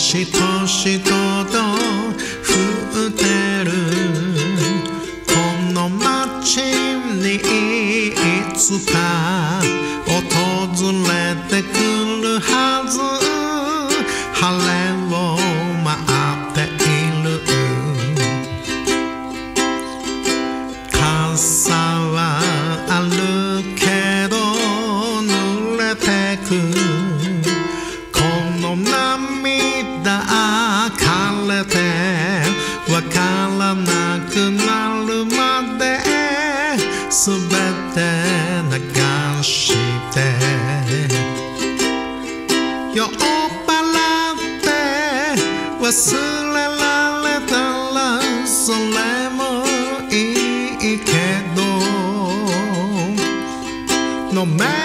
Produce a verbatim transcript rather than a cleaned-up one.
しとしとと降ってるこの街にいつか訪れてくるはず晴れを待っている傘はあるけど濡れてくこの涙枯れてわからなくなるまですべて流して酔っ払って忘れられたらそれもいいけど飲め